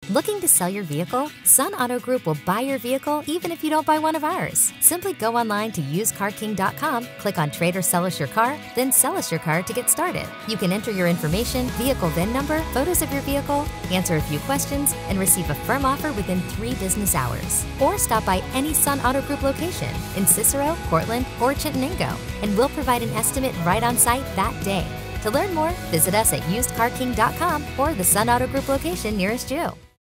Looking to sell your vehicle? Sun Auto Group will buy your vehicle even if you don't buy one of ours. Simply go online to usecarking.com, click on Trade or Sell Us Your Car, then sell us your car to get started. You can enter your information, vehicle VIN number, photos of your vehicle, answer a few questions, and receive a firm offer within 3 business hours. Or stop by any Sun Auto Group location in Cicero, Cortland, or Chittenango, and we'll provide an estimate right on site that day. To learn more, visit us at usedcarking.com or the Sun Auto Group location nearest you.